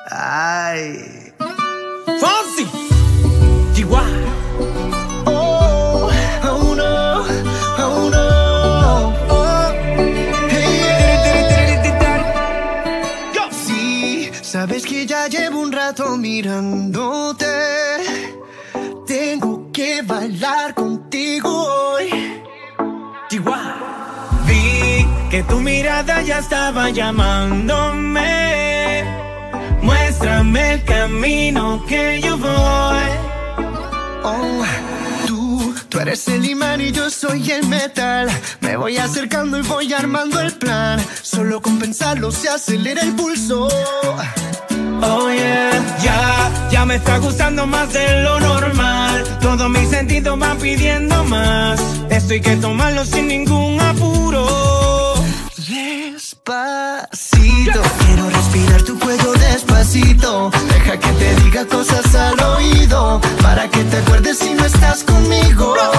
Ay. Fonsi, Chihuahua. Oh, oh no, oh no. Oh, hey. Sí, sabes que ya llevo un rato mirándote. Tengo que bailar contigo hoy. Chihuahua. Vi que tu mirada ya estaba llamándome. Muéstrame el camino que yo voy. Oh, tú eres el imán y yo soy el metal. Me voy acercando y voy armando el plan. Solo con pensarlo se acelera el pulso. Oh yeah, ya me está gustando más de lo normal. Todos mis sentidos van pidiendo más. Esto hay que tomarlo sin ningún apuro. Despacito, quiero respirar tu cuello despacito. Deja que te diga cosas al oído, para que te acuerdes si no estás conmigo.